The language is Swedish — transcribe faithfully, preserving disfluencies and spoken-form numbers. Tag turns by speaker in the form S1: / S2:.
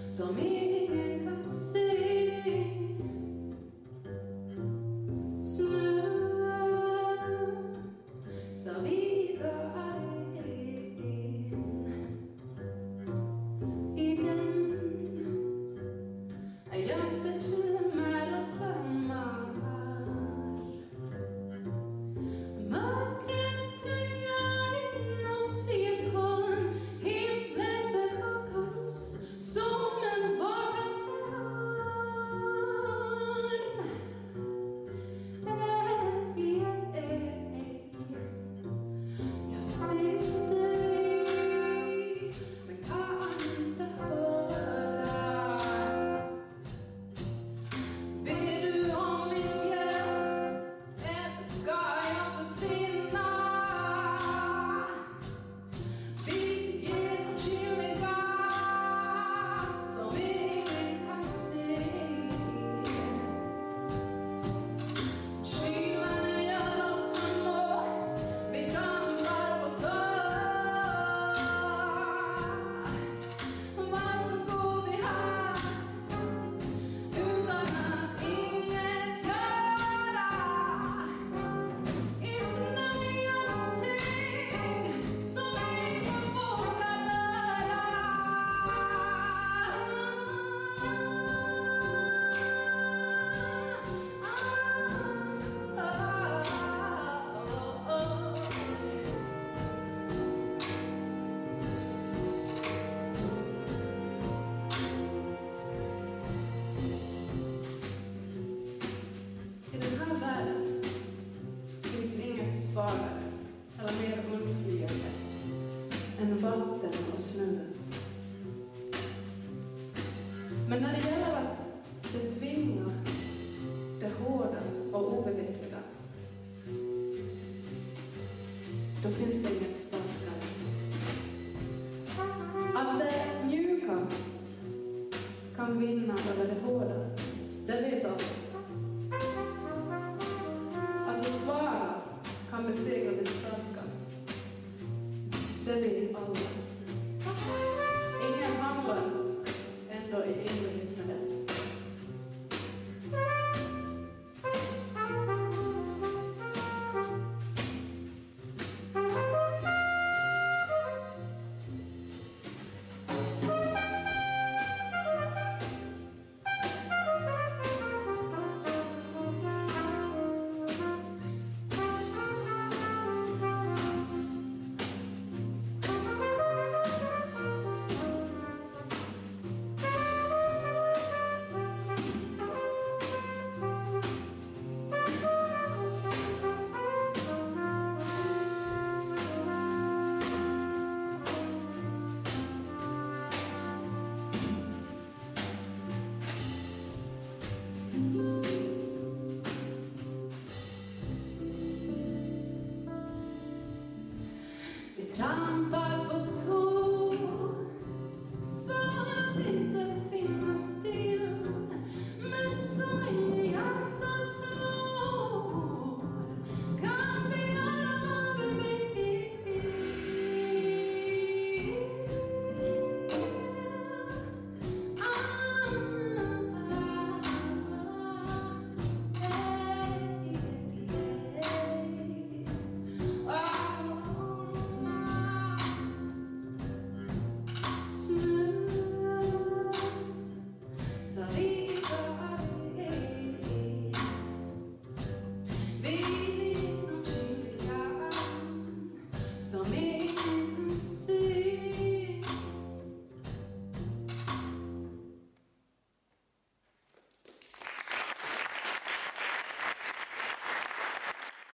S1: som ingen kan se. Snön så vidare in i den är jag svettlemmar och flammar. Mörkret tränger in oss i ett hörn. Himlen behakar oss som en vaken björn. Ej, ej, ej. Jag ser dig, men kan inte höra. Ber du om min hjälp, eller ska jag försvinna? Vi genom kyliga som ingen kan se. Kylan gör oss små, vi trampar på tår. Varför går vi här utan att inget göra? I snöjans tyg som ingen vågar röra. I den här världen finns inget svagare eller mer undflyende än vatten och snö. Men när det gäller att betvinga det hårda och obevekliga, då finns det inget starkare. Att det mjuka kan vinna över det hårda, det vet alla. Att det svaga kan besegra det starka, det vet alla. Ingen handlar ändå i enlighet med det. Vi trampar på tå för att inte finnas still, men så länge hjärtat slår kan vi göra vad vi vill. Som